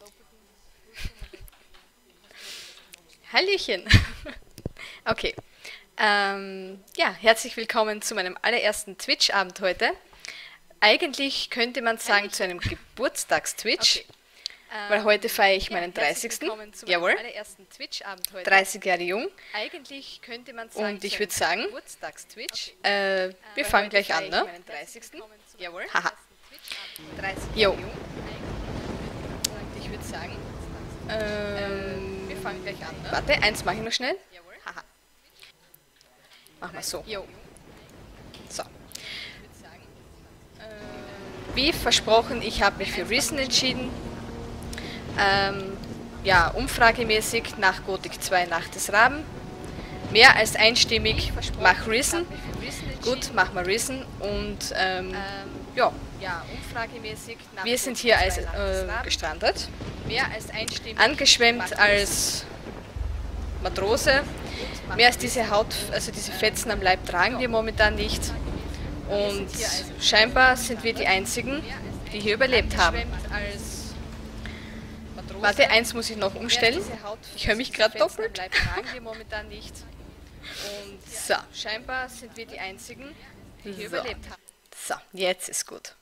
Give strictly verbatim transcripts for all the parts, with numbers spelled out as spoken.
Hallöchen. Okay. Ähm, ja, herzlich willkommen zu meinem allerersten Twitch-Abend heute. Eigentlich könnte man sagen zu einem Geburtstags-Twitch, Okay. weil Ähm, heute feiere ich ja, meinen herzlich dreißigsten. willkommen zu meinem Jawohl, allerersten Twitch-Abend heute. dreißig Jahre jung. Eigentlich könnte man sagen, Und ich zu würde einem sagen, Geburtstags-Twitch. äh, wir Weil fangen heute gleich feiere an, ich ne? meinen dreißigsten. Jawohl. Haha. Haha. dreißig Jo. Jahre jung. Und ich würde sagen, Ähm, ähm, wir fangen gleich an, ne? warte, eins mache ich noch schnell. Jawohl. Haha. Machen wir so. Jo. So. Ich würde sagen, Wie versprochen, ich habe mich für Risen entschieden. Ähm, ja, umfragemäßig nach Gothic zwei Nacht des Raben. Mehr als einstimmig, mach Risen. Gut, mach mal Risen. Und ähm, ja, ja, umfragemäßig nach wir sind hier als, Nacht des äh, Raben. gestrandet. Mehr als einstimmig. Angeschwemmt als Matrose. Mehr als diese Haut, also diese Fetzen am Leib tragen wir momentan nicht. Und scheinbar sind wir die Einzigen, die hier überlebt haben. Als Matrose. Warte, eins muss ich noch umstellen. Ich höre mich gerade doppelt. Fetzen am Leib tragen wir momentan nicht. Und So. scheinbar sind wir die Einzigen, die hier So. überlebt haben. So, jetzt ist gut.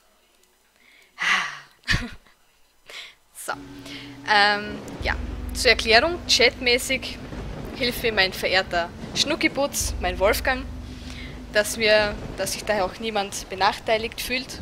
So. Ähm, ja, zur Erklärung, chatmäßig hilft mir mein verehrter Schnuckiputz, mein Wolfgang, dass, wir, dass sich daher auch niemand benachteiligt fühlt.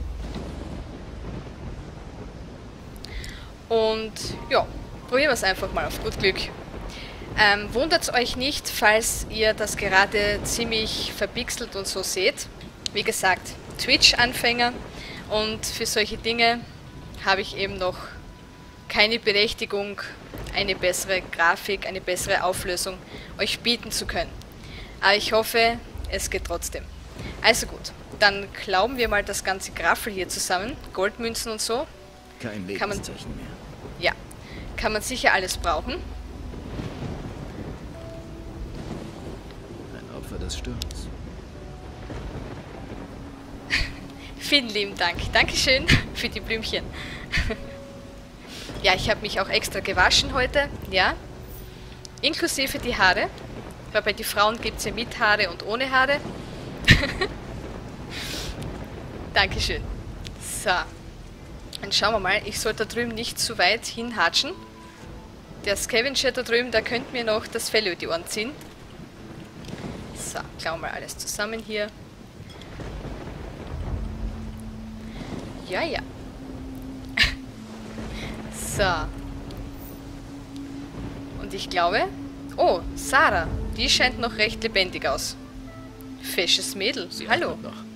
Und ja, probieren wir es einfach mal auf gut Glück. Ähm, Wundert euch nicht, falls ihr das gerade ziemlich verpixelt und so seht. Wie gesagt, Twitch-Anfänger und für solche Dinge habe ich eben noch keine Berechtigung, eine bessere Grafik, eine bessere Auflösung euch bieten zu können. Aber ich hoffe, es geht trotzdem. Also gut, dann klauben wir mal das ganze Graffel hier zusammen, Goldmünzen und so. Kein Kann man- Lebenszeichen mehr. Ja, kann man sicher alles brauchen. Ein Opfer des Sturms. Vielen lieben Dank. Dankeschön für die Blümchen. Ja, ich habe mich auch extra gewaschen heute, ja. Inklusive die Haare. Weil bei den Frauen gibt es ja mit Haare und ohne Haare. Dankeschön. So. Dann schauen wir mal. Ich sollte da drüben nicht zu weit hinhatschen. Der Scavenger da drüben, der könnte mir noch das Fell über die Ohren ziehen. So, klauen wir mal alles zusammen hier. Ja, ja. So. Und ich glaube... Oh, Sarah. Die scheint noch recht lebendig aus. Fesches Mädel. Sie Hallo. atmet noch.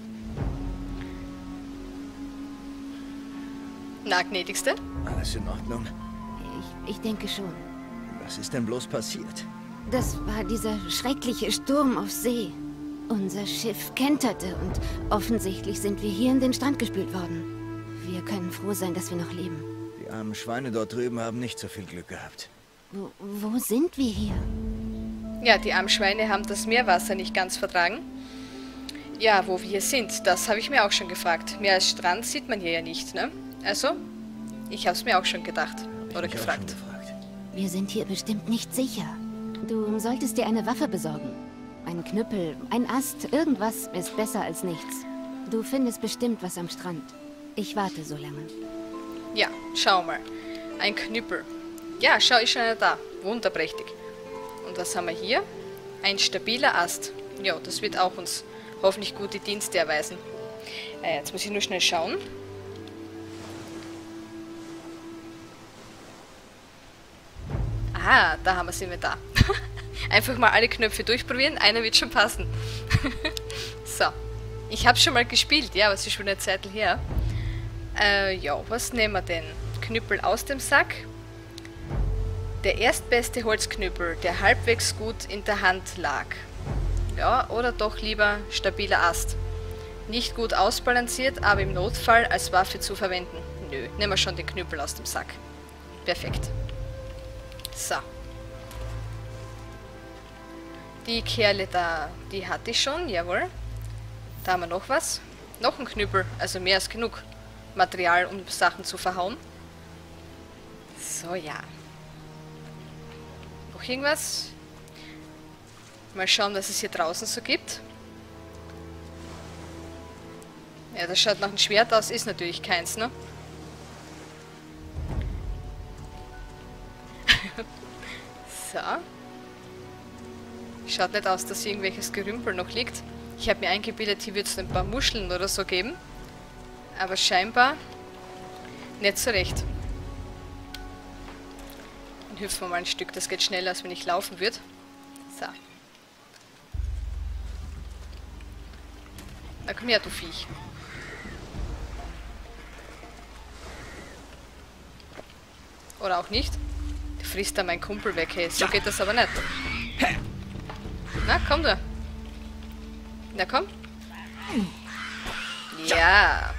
Na, gnädigste? Alles in Ordnung? Ich, ich denke schon. Was ist denn bloß passiert? Das war dieser schreckliche Sturm auf See. Unser Schiff kenterte und offensichtlich sind wir hier in den Strand gespült worden. Wir können froh sein, dass wir noch leben. Die armen Schweine dort drüben haben nicht so viel Glück gehabt. Wo, wo sind wir hier? Ja, die armen Schweine haben das Meerwasser nicht ganz vertragen. Ja, wo wir hier sind, das habe ich mir auch schon gefragt. Mehr als Strand sieht man hier ja nicht, ne? Also, ich habe es mir auch schon gedacht. Oder Mich auch schon gefragt. gefragt. Wir sind hier bestimmt nicht sicher. Du solltest dir eine Waffe besorgen. Ein Knüppel, ein Ast, irgendwas ist besser als nichts. Du findest bestimmt was am Strand. Ich warte so lange. Ja, schau mal. Ein Knüppel. Ja, schau, ist schon einer da. Wunderprächtig. Und was haben wir hier? Ein stabiler Ast. Ja, das wird auch uns hoffentlich gute Dienste erweisen. Äh, jetzt muss ich nur schnell schauen. Ah, da haben wir es Inventar. Einfach mal alle Knöpfe durchprobieren, einer wird schon passen. So, ich habe schon mal gespielt, ja, aber es ist schon eine Zeit her. Äh, ja, was nehmen wir denn? Knüppel aus dem Sack. Der erstbeste Holzknüppel, der halbwegs gut in der Hand lag. Ja, oder doch lieber stabiler Ast. Nicht gut ausbalanciert, aber im Notfall als Waffe zu verwenden. Nö, nehmen wir schon den Knüppel aus dem Sack. Perfekt. So. Die Kerle da, die hatte ich schon, jawohl. Da haben wir noch was. Noch ein Knüppel, also mehr als genug Material, um Sachen zu verhauen. So, ja. Noch irgendwas? Mal schauen, was es hier draußen so gibt. Ja, das schaut nach einem Schwert aus, ist natürlich keins, ne? So. Schaut nicht aus, dass hier irgendwelches Gerümpel noch liegt. Ich habe mir eingebildet, hier wird es ein paar Muscheln oder so geben. Aber scheinbar nicht so recht. Dann hüpfen wir mal ein Stück, das geht schneller, als wenn ich laufen würde. So. Na komm her, du Viech. Oder auch nicht. Du frisst da meinen Kumpel weg, hey. So geht das aber nicht. Na, komm da. Na, komm. Ja.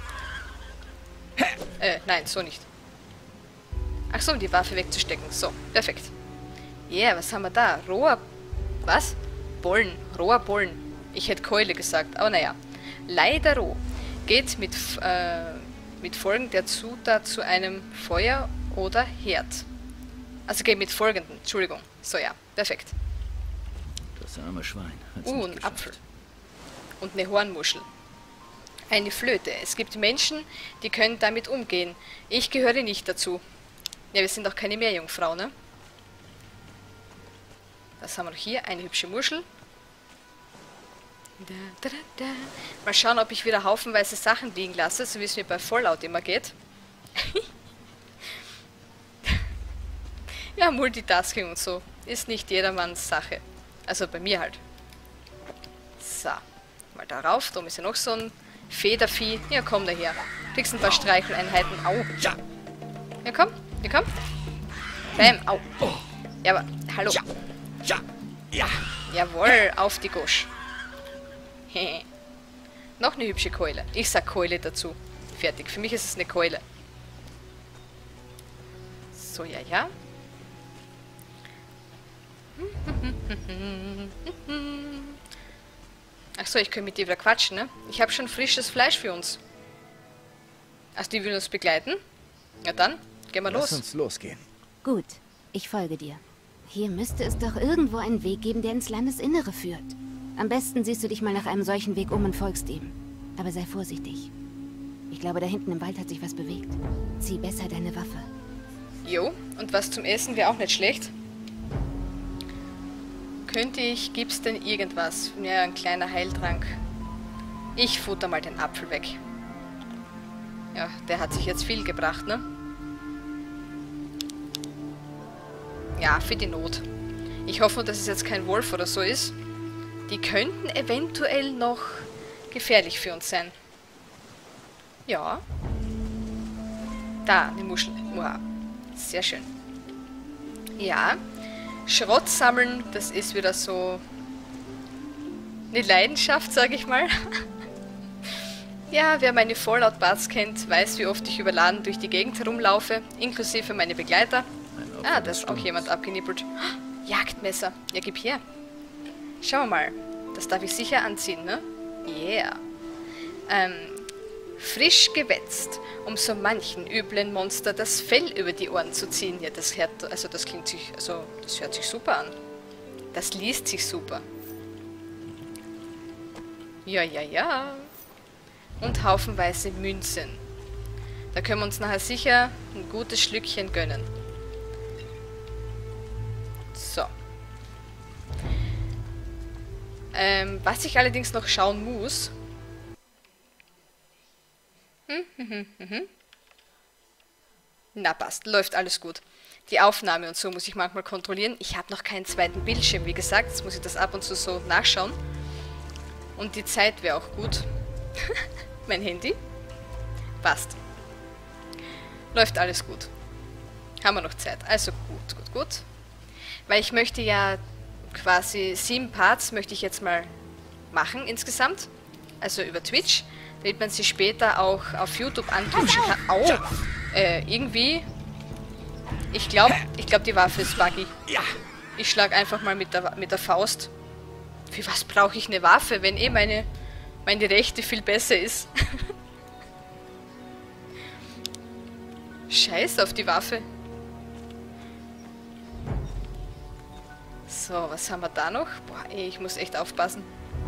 Äh, nein, so nicht. Ach so, um die Waffe wegzustecken. So, perfekt. Ja, yeah, was haben wir da? Roher... Was? Bollen. Roher Bollen. Ich hätte Keule gesagt, aber naja. Leider roh. Geht mit, äh, mit Folgen der Zutat zu einem Feuer oder Herd. Also geht mit folgenden. Entschuldigung. So, ja. Perfekt. Das arme Schwein hat's Uh, nicht ein geschafft. Apfel. Und eine Hornmuschel. Eine Flöte. Es gibt Menschen, die können damit umgehen. Ich gehöre nicht dazu. Ja, wir sind doch keine Meerjungfrau, ne? Was haben wir noch hier? Eine hübsche Muschel. Da, da, da. Mal schauen, ob ich wieder haufenweise Sachen liegen lasse, so wie es mir bei Fallout immer geht. Ja, Multitasking und so. Ist nicht jedermanns Sache. Also bei mir halt. So. Mal darauf. Da ist ja noch so ein Federvieh. Ja, komm daher. Kriegst ein paar Streicheleinheiten. Au. Ja, komm. Ja, komm. Bam. Au. Ja, aber... Hallo. Ja. Ja. Ja. Jawohl. Auf die Gosch. Hehe. Noch eine hübsche Keule. Ich sag Keule dazu. Fertig. Für mich ist es eine Keule. So, ja, ja. Achso, ich könnte mit dir wieder quatschen, ne? Ich habe schon frisches Fleisch für uns. Also die will uns begleiten? Ja dann, gehen wir Lass los. uns losgehen. Gut, ich folge dir. Hier müsste es doch irgendwo einen Weg geben, der ins Landesinnere führt. Am besten siehst du dich mal nach einem solchen Weg um und folgst ihm. Aber sei vorsichtig. Ich glaube, da hinten im Wald hat sich was bewegt. Zieh besser deine Waffe. Jo, und was zum Essen wäre auch nicht schlecht. Könnte ich, gibt's denn irgendwas? Ja, ein kleiner Heiltrank. Ich futter mal den Apfel weg. Ja, der hat sich jetzt viel gebracht, ne? Ja, für die Not. Ich hoffe, dass es jetzt kein Wolf oder so ist. Die könnten eventuell noch gefährlich für uns sein. Ja. Da, eine Muschel. Wow. Sehr schön. Ja. Schrott sammeln, das ist wieder so eine Leidenschaft, sage ich mal. Ja, wer meine Fallout-Parts kennt, weiß, wie oft ich überladen durch die Gegend herumlaufe, inklusive meine Begleiter. Ah, da ist auch jemand abgenippelt. Jagdmesser. Ja, gib her. Schauen wir mal. Das darf ich sicher anziehen, ne? Yeah. Ähm, frisch gewetzt, um so manchen üblen Monster das Fell über die Ohren zu ziehen. Ja, das hört, also das klingt sich, also das hört sich super an. Das liest sich super. Ja, ja, ja. Und haufenweise Münzen. Da können wir uns nachher sicher ein gutes Schlückchen gönnen. So. Ähm, was ich allerdings noch schauen muss... Hm, hm, hm, hm, hm. Na passt, läuft alles gut. Die Aufnahme und so muss ich manchmal kontrollieren. Ich habe noch keinen zweiten Bildschirm, wie gesagt. Jetzt muss ich das ab und zu so nachschauen. Und die Zeit wäre auch gut. Mein Handy. Passt. Läuft alles gut. Haben wir noch Zeit. Also gut, gut, gut. Weil ich möchte ja quasi sieben Parts möchte ich jetzt mal machen insgesamt. Also über Twitch. Damit man sie später auch auf YouTube anknüpfen kann. Au! Äh, irgendwie... Ich glaube, ich glaube, die Waffe ist buggy. Ich schlage einfach mal mit der, mit der Faust. Für was brauche ich eine Waffe, wenn eh meine, meine Rechte viel besser ist? Scheiß auf die Waffe. So, was haben wir da noch? Boah, ey, ich muss echt aufpassen.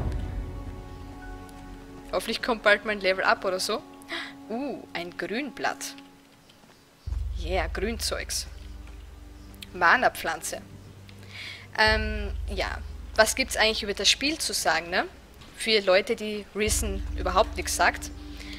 Hoffentlich kommt bald mein Level up oder so. Uh, ein Grünblatt. Yeah, Grünzeugs. Mana-Pflanze. Ähm, ja. Was gibt's eigentlich über das Spiel zu sagen, ne? Für Leute, die Risen überhaupt nichts sagt.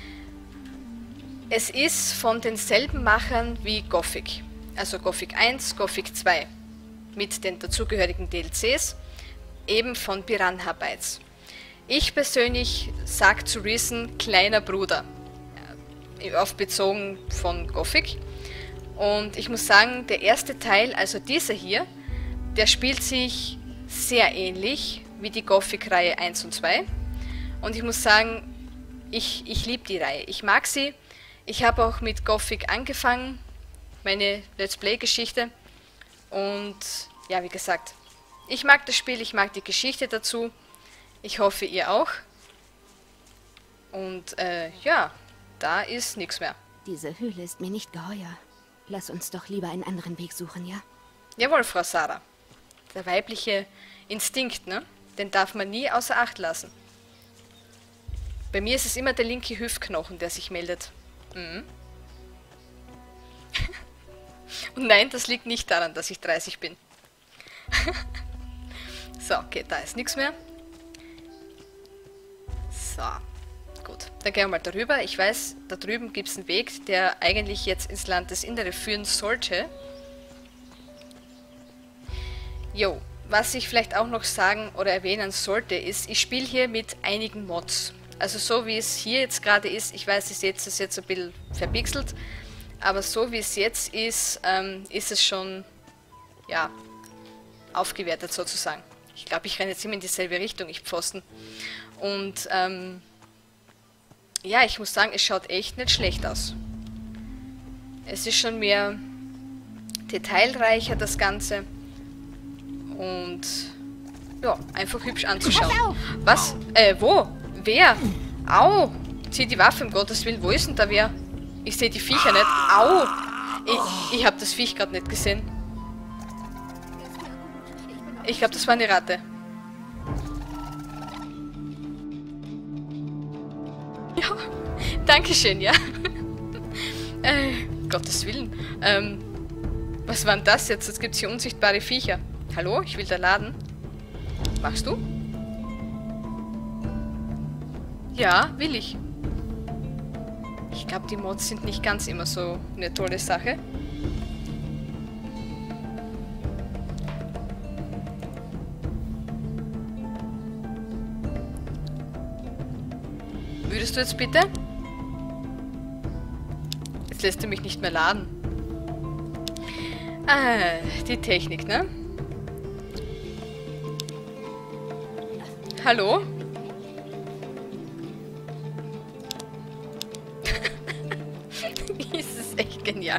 Es ist von denselben Machern wie Gothic. Also Gothic eins, Gothic zwei. Mit den dazugehörigen D L Cs. Eben von Piranha Bytes. Ich persönlich sage zu Risen kleiner Bruder. Auf bezogen von Gothic. Und ich muss sagen, der erste Teil, also dieser hier, der spielt sich sehr ähnlich wie die Gothic-Reihe eins und zwei. Und ich muss sagen, ich, ich liebe die Reihe. Ich mag sie. Ich habe auch mit Gothic angefangen, meine Let's Play-Geschichte. Und ja, wie gesagt, ich mag das Spiel, ich mag die Geschichte dazu. Ich hoffe, ihr auch. Und äh, ja, da ist nichts mehr. Diese Höhle ist mir nicht geheuer. Lass uns doch lieber einen anderen Weg suchen, ja? Jawohl, Frau Sarah. Der weibliche Instinkt, ne? Den darf man nie außer Acht lassen. Bei mir ist es immer der linke Hüftknochen, der sich meldet. Mhm. Und nein, das liegt nicht daran, dass ich dreißig bin. So, okay, da ist nichts mehr. So, gut. Dann gehen wir mal darüber. Ich weiß, da drüben gibt es einen Weg, der eigentlich jetzt ins Landesinnere führen sollte. Jo, was ich vielleicht auch noch sagen oder erwähnen sollte, ist, ich spiele hier mit einigen Mods. Also so wie es hier jetzt gerade ist, ich weiß, ihr seht es jetzt ein bisschen verpixelt, aber so wie es jetzt ist, ähm, ist es schon, ja, aufgewertet sozusagen. Ich glaube, ich renne jetzt immer in dieselbe Richtung, ich Pfosten. Und, ähm, ja, ich muss sagen, es schaut echt nicht schlecht aus. Es ist schon mehr detailreicher, das Ganze. Und, ja, einfach hübsch anzuschauen. Was? Äh, wo? Wer? Au! Zieh die Waffe, um Gottes Willen. Wo ist denn da wer? Ich sehe die Viecher nicht. Au! Ich, ich habe das Viech gerade nicht gesehen. Ich glaube, das war eine Ratte. Ja, dankeschön, ja. äh, Gottes Willen. Ähm, was war denn das jetzt? Jetzt gibt es hier unsichtbare Viecher. Hallo, ich will da laden. Machst du? Ja, will ich. Ich glaube, die Mods sind nicht ganz immer so eine tolle Sache. Würdest du jetzt bitte? Jetzt lässt du mich nicht mehr laden. Ah, die Technik, ne? Hallo? Das ist echt genial.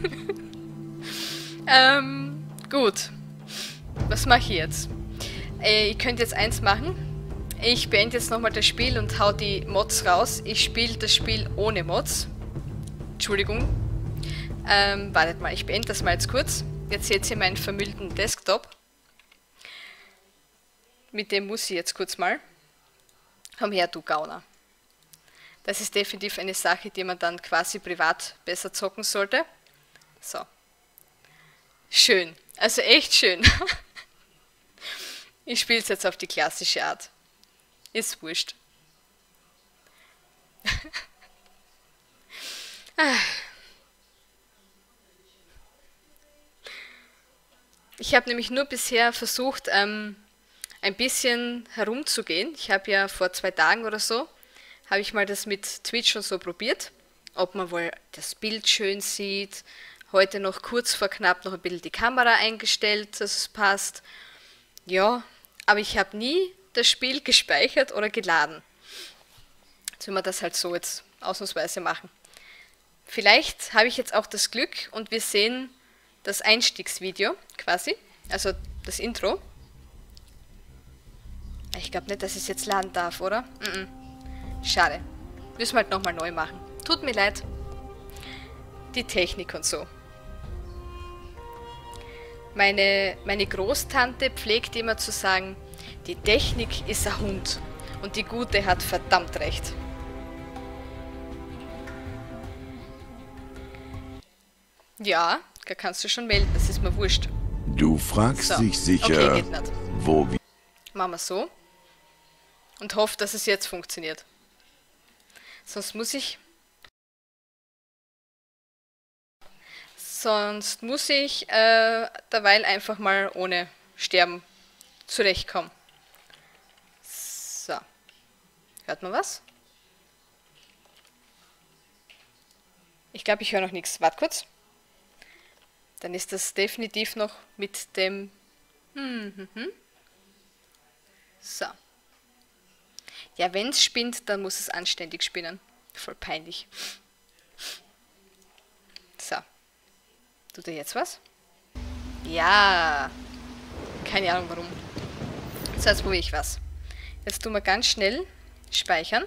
ähm, gut. Was mache ich jetzt? Äh, ihr könnt jetzt eins machen. Ich beende jetzt nochmal das Spiel und hau die Mods raus. Ich spiele das Spiel ohne Mods. Entschuldigung. Ähm, wartet mal, ich beende das mal jetzt kurz. Jetzt seht ihr meinen vermüllten Desktop. Mit dem muss ich jetzt kurz mal. Komm her, du Gauner. Das ist definitiv eine Sache, die man dann quasi privat besser zocken sollte. So. Schön. Also echt schön. Ich spiele es jetzt auf die klassische Art. Ist wurscht. Ich habe nämlich nur bisher versucht, ähm, ein bisschen herumzugehen. Ich habe ja vor zwei Tagen oder so, habe ich mal das mit Twitch schon so probiert, ob man wohl das Bild schön sieht. Heute noch kurz vor knapp noch ein bisschen die Kamera eingestellt, dass es passt. Ja, aber ich habe nie das Spiel gespeichert oder geladen. Jetzt will man das halt so jetzt ausnahmsweise machen. Vielleicht habe ich jetzt auch das Glück und wir sehen das Einstiegsvideo quasi, also das Intro. Ich glaube nicht, dass ich es jetzt laden darf, oder? Mm-mm. Schade. Müssen wir halt nochmal neu machen. Tut mir leid. Die Technik und so. Meine, meine Großtante pflegt immer zu sagen, die Technik ist ein Hund und die Gute hat verdammt recht. Ja, da kannst du schon melden, das ist mir wurscht. Du fragst So. dich sicher, Okay, geht nicht. wo wir... Machen wir so. Und hoffe, dass es jetzt funktioniert. Sonst muss ich... Sonst muss ich äh, derweil einfach mal ohne Sterben zurechtkommen. So. Hört man was? Ich glaube, ich höre noch nichts. Warte kurz. Dann ist das definitiv noch mit dem... Hm, hm, hm. So. Ja, wenn es spinnt, dann muss es anständig spinnen. Voll peinlich. So. Tut er jetzt was? Ja. Keine Ahnung warum. So, jetzt probiere ich was. Jetzt tun wir ganz schnell speichern.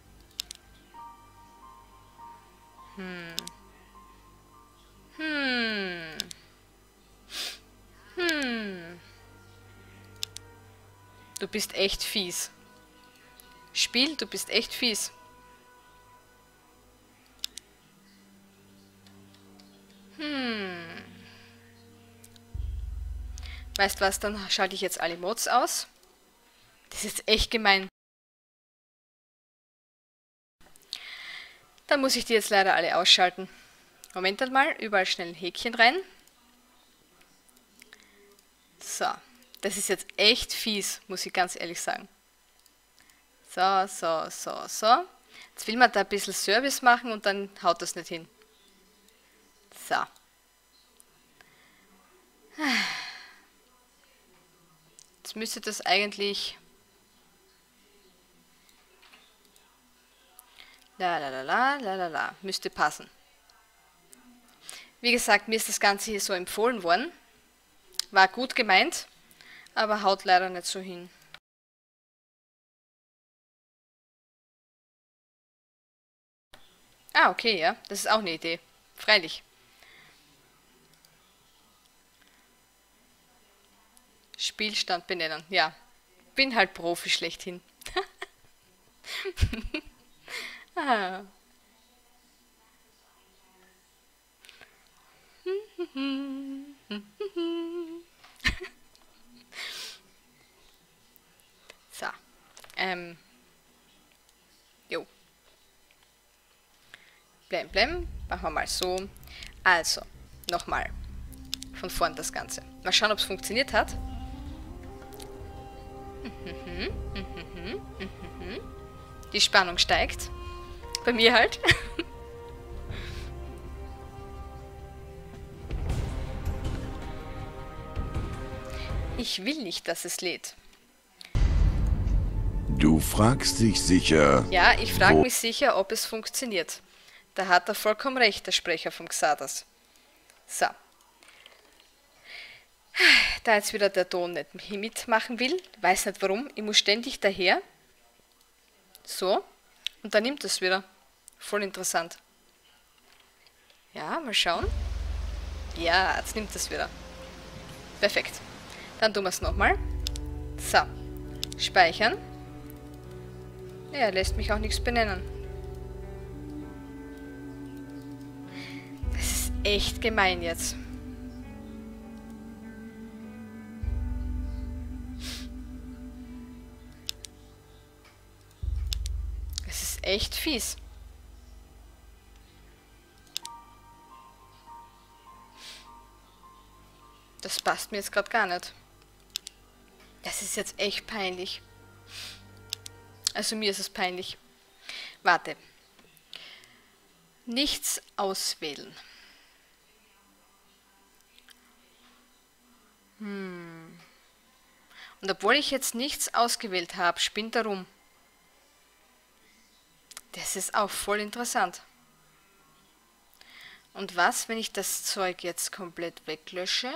Hm. Hm. Hm. Du bist echt fies. Spiel, du bist echt fies. Hm. Weißt was, dann schalte ich jetzt alle Mods aus. Das ist jetzt echt gemein. Dann muss ich die jetzt leider alle ausschalten. Moment mal, überall schnell ein Häkchen rein. So, das ist jetzt echt fies, muss ich ganz ehrlich sagen. So, so, so, so. Jetzt will man da ein bisschen Service machen und dann haut das nicht hin. So. Jetzt müsste das eigentlich... La la la la la la la. Müsste passen. Wie gesagt, mir ist das Ganze hier so empfohlen worden. War gut gemeint, aber haut leider nicht so hin. Ah, okay, ja. Das ist auch eine Idee. Freilich. Spielstand benennen. Ja. Bin halt Profi schlechthin. ah. So. Ähm. Jo. Blem, blem. Machen wir mal so. Also, nochmal. Von vorn das Ganze. Mal schauen, ob es funktioniert hat. Die Spannung steigt. Bei mir halt. Ich will nicht, dass es lädt. Du fragst dich sicher... Ja, ich frage wo- mich sicher, ob es funktioniert. Da hat er vollkommen recht, der Sprecher vom Xardas. So. Da jetzt wieder der Ton nicht mitmachen will, weiß nicht warum, ich muss ständig daher. So. Und dann nimmt es wieder. Voll interessant. Ja, mal schauen. Ja, jetzt nimmt es wieder. Perfekt. Dann tun wir es nochmal. So. Speichern. Ja, er lässt mich auch nichts benennen. Das ist echt gemein jetzt. Das ist echt fies. Das passt mir jetzt gerade gar nicht. Das ist jetzt echt peinlich. Also mir ist es peinlich. Warte. Nichts auswählen. Hm. Und obwohl ich jetzt nichts ausgewählt habe, spinnt er rum. Das ist auch voll interessant. Und was, wenn ich das Zeug jetzt komplett weglösche?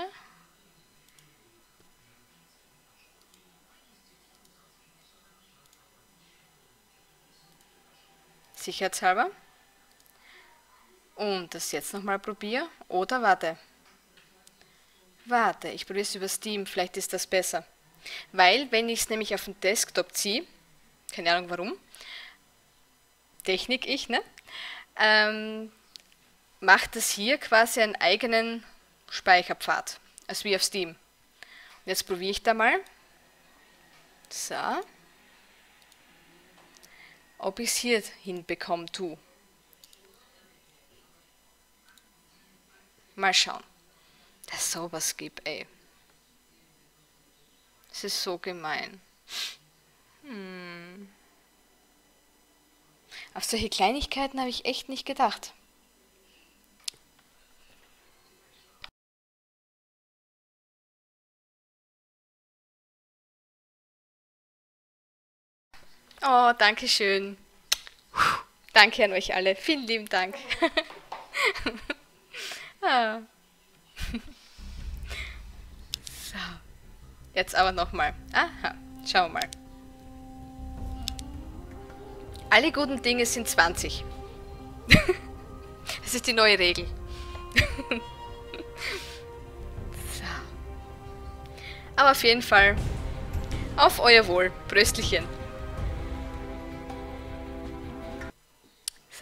Sicherheitshalber. Und das jetzt nochmal probiere. Oder warte. Warte, ich probiere es über Steam, vielleicht ist das besser. Weil, wenn ich es nämlich auf den Desktop ziehe, keine Ahnung warum, Technik ich, ne? Ähm, macht es hier quasi einen eigenen Speicherpfad, also wie auf Steam. Und jetzt probiere ich da mal, so, ob ich es hier hinbekomme, tu. Mal schauen, dass es sowas gibt, ey. Das ist so gemein. Hm. Auf solche Kleinigkeiten habe ich echt nicht gedacht. Oh, danke schön. Danke an euch alle. Vielen lieben Dank. ah. So. Jetzt aber nochmal. Aha, schauen wir mal. Alle guten Dinge sind zwanzig. Das ist die neue Regel. So. Aber auf jeden Fall auf euer Wohl. Pröstlichen. So.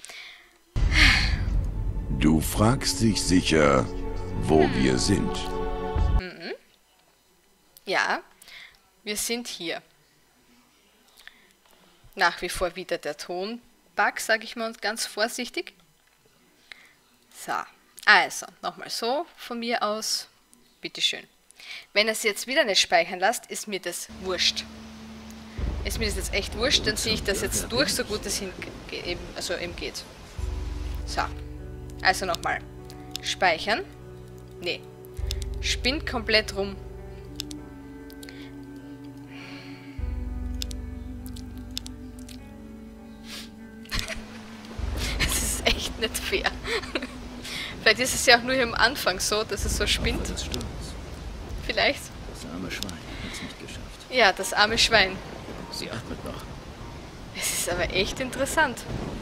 Du fragst dich sicher, wo hm. wir sind. Mhm. Ja, wir sind hier. Nach wie vor wieder der Tonbug, sage ich mal ganz vorsichtig. So, also, nochmal so von mir aus. Bitteschön. Wenn ihr es jetzt wieder nicht speichern lasst, ist mir das wurscht. Ist mir das jetzt echt wurscht, dann ziehe ich das jetzt durch, so gut es hin, eben, also eben geht. So, also nochmal. Speichern. Nee. Spinnt komplett rum. Es ist echt nicht fair. Vielleicht ist es ja auch nur hier am Anfang so, dass es so spinnt. Vielleicht. Das arme Schwein hat es nicht geschafft. Ja, das arme Schwein. Sie atmet noch. Es ist aber echt interessant.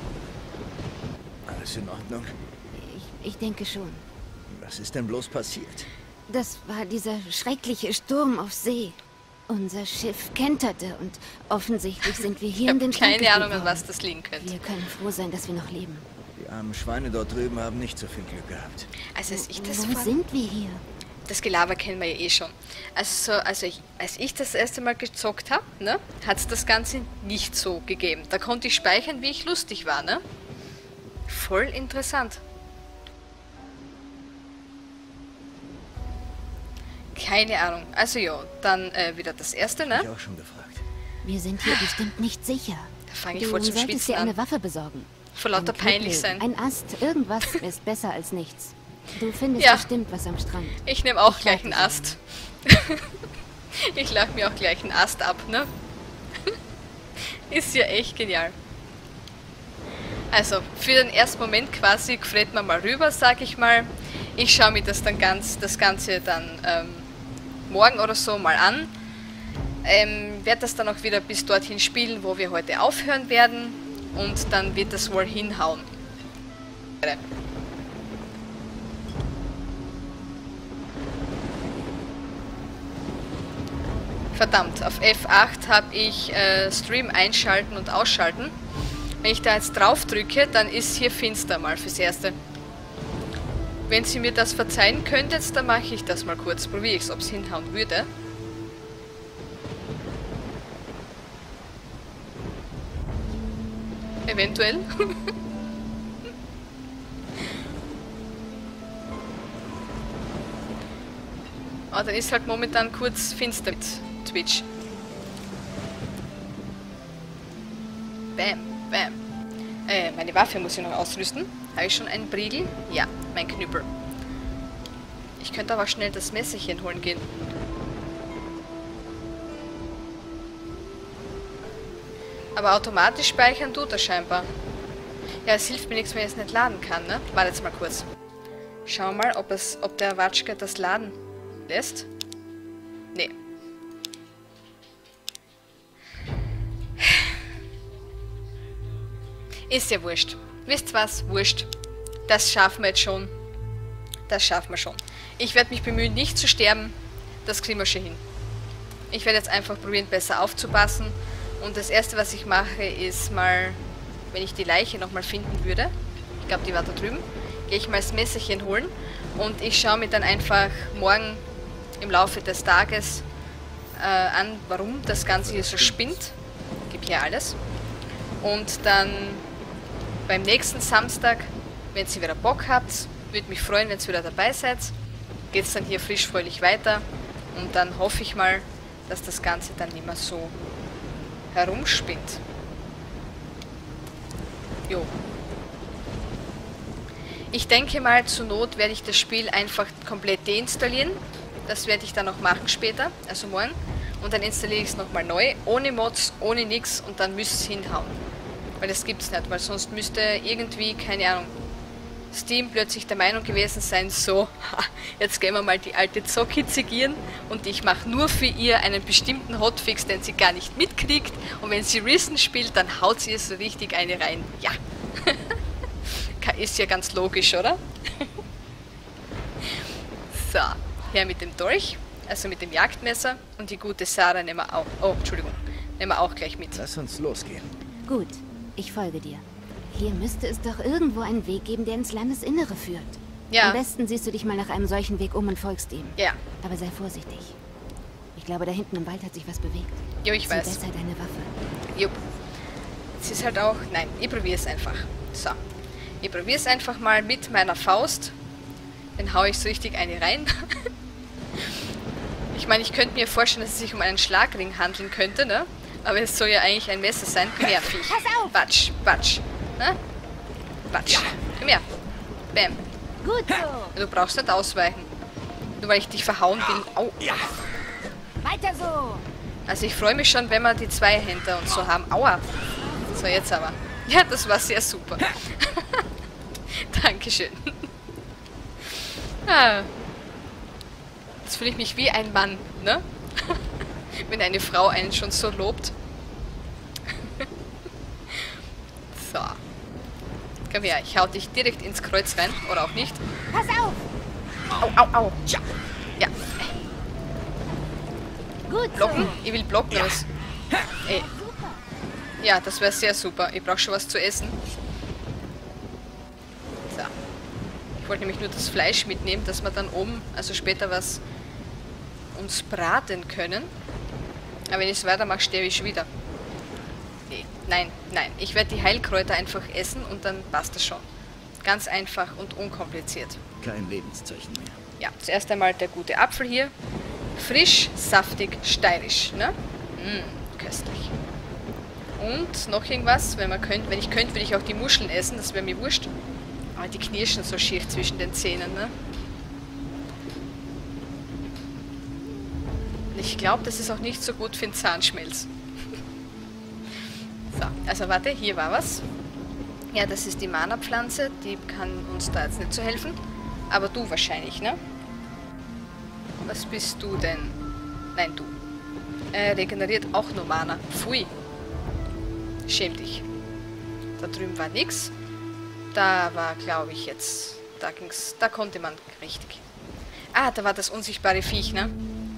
Alles in Ordnung? Ich, ich denke schon. Was ist denn bloß passiert? Das war dieser schreckliche Sturm auf See. Unser Schiff kenterte und offensichtlich sind wir hier Ich in den habe keine Stand Ahnung, an geworden. was das liegen könnte. Wir können froh sein, dass wir noch leben. Die armen Schweine dort drüben haben nicht so viel Glück gehabt. Also als ich das Wo vor sind wir hier? Das Gelaber kennen wir ja eh schon. Also, also ich, als ich das erste Mal gezockt habe, ne, hat es das Ganze nicht so gegeben. Da konnte ich speichern, wie ich lustig war, ne? Voll interessant. Keine Ahnung. Also ja, dann äh, wieder das erste, Hab ich ne? auch schon gefragt. Wir sind hier bestimmt nicht sicher. Da fange ich Du voll zum solltest Schwitzen dir eine an. Waffe besorgen. Vor lauter Ein Knüppel, peinlich sein. Ein Ast, irgendwas ist besser als nichts. Du findest Ja. bestimmt was am Strand. Ich nehme auch Ich gleich einen warte Ast. Ich lag mir auch gleich einen Ast ab, ne? Ist ja echt genial. Also, für den ersten Moment quasi gefällt man mal rüber, sag ich mal. Ich schaue mir das dann ganz, das Ganze dann ähm, morgen oder so mal an. Ähm, werde das dann auch wieder bis dorthin spielen, wo wir heute aufhören werden. Und dann wird das wohl hinhauen. Verdammt, auf F acht habe ich äh, Stream einschalten und ausschalten. Wenn ich da jetzt drauf drücke, dann ist hier finster mal fürs Erste. Wenn Sie mir das verzeihen könntet, dann mache ich das mal kurz. Probiere ich es, ob es hinhauen würde. Eventuell. Oh, dann ist halt momentan kurz finster mit Twitch. Bam, bam. Äh, meine Waffe muss ich noch ausrüsten. Habe ich schon einen Briegel? Ja, mein Knüppel. Ich könnte aber schnell das Messerchen holen gehen. Aber automatisch speichern tut er scheinbar. Ja, es hilft mir nichts, wenn ich es nicht laden kann, ne? Warte jetzt mal kurz. Schau mal, ob, es, ob der Watschka das laden lässt. Nee. Ist ja wurscht. Wisst was? Wurscht. Das schaffen wir jetzt schon. Das schaffen wir schon. Ich werde mich bemühen, nicht zu sterben. Das kriegen wir schon hin. Ich werde jetzt einfach probieren, besser aufzupassen. Und das erste, was ich mache, ist mal, wenn ich die Leiche nochmal finden würde, ich glaube, die war da drüben, gehe ich mal das Messerchen holen und ich schaue mir dann einfach morgen im Laufe des Tages äh, an, warum das Ganze hier so spinnt. Gib hier alles. Und dann beim nächsten Samstag, wenn ihr wieder Bock habt, würde mich freuen, wenn ihr wieder dabei seid. Geht es dann hier frisch fröhlich weiter und dann hoffe ich mal, dass das Ganze dann nicht mehr so herumspinnt. Jo. Ich denke mal, zur Not werde ich das Spiel einfach komplett deinstallieren. Das werde ich dann noch machen später, also morgen. Und dann installiere ich es nochmal neu, ohne Mods, ohne nix und dann müsste es hinhauen. Weil das gibt es nicht, weil sonst müsste irgendwie, keine Ahnung, Steam plötzlich der Meinung gewesen sein, so, jetzt gehen wir mal die alte Zocki zigieren und ich mache nur für ihr einen bestimmten Hotfix, den sie gar nicht mitkriegt und wenn sie Risen spielt, dann haut sie es so richtig eine rein. Ja. Ist ja ganz logisch, oder? So, her mit dem Dolch, also mit dem Jagdmesser und die gute Sarah nehmen wir auch, oh, Entschuldigung, nehmen wir auch gleich mit. Lass uns losgehen. Gut, ich folge dir. Hier müsste es doch irgendwo einen Weg geben, der ins Landesinnere führt. Ja. Am besten siehst du dich mal nach einem solchen Weg um und folgst ihm. Ja. Aber sei vorsichtig. Ich glaube, da hinten im Wald hat sich was bewegt. Jo, ich Zieh weiß. besser deine Waffe. Jupp. Es ist halt auch... Nein, ich probiere es einfach. So. Ich probiere es einfach mal mit meiner Faust. Dann haue ich so richtig eine rein. Ich meine, ich könnte mir vorstellen, dass es sich um einen Schlagring handeln könnte, ne? Aber es soll ja eigentlich ein Messer sein. Komm her, Viech. Batsch, batsch. Ne? Batsch. Komm her. Bam. Gut so. Du brauchst nicht ausweichen. Nur weil ich dich verhauen will. Au. Weiter so. Also ich freue mich schon, wenn wir die zwei Händler und so haben. Aua. So, jetzt aber. Ja, das war sehr super. Dankeschön. Ah. Jetzt fühle ich mich wie ein Mann, ne? Wenn eine Frau einen schon so lobt. So. Komm her, ich hau dich direkt ins Kreuz rein. Oder auch nicht. Pass auf. Au, au, au. Ja. Ja. Gut Blocken? so. Ich will blocken, ja. Was? Ey. Ja, das wäre sehr super. Ich brauche schon was zu essen. So. Ich wollte nämlich nur das Fleisch mitnehmen, dass wir dann oben, also später was uns braten können. Aber wenn ich es weitermache, sterbe ich schon wieder. Nee, nein, nein. Ich werde die Heilkräuter einfach essen und dann passt das schon. Ganz einfach und unkompliziert. Kein Lebenszeichen mehr. Ja, zuerst einmal der gute Apfel hier. Frisch, saftig, steirisch, ne? Mmh, köstlich. Und noch irgendwas, wenn man könnte, wenn ich könnte, würde ich auch die Muscheln essen, das wäre mir wurscht. Aber die knirschen so schief zwischen den Zähnen, ne? Ich glaube, das ist auch nicht so gut für den Zahnschmelz. So, also warte, hier war was. Ja, das ist die Mana-Pflanze, die kann uns da jetzt nicht so helfen. Aber du wahrscheinlich, ne? Was bist du denn? Nein, du. Äh, regeneriert auch nur Mana. Pfui. Schäm dich. Da drüben war nix. Da war, glaube ich, jetzt... Da ging's... Da konnte man richtig. Ah, da war das unsichtbare Viech, ne?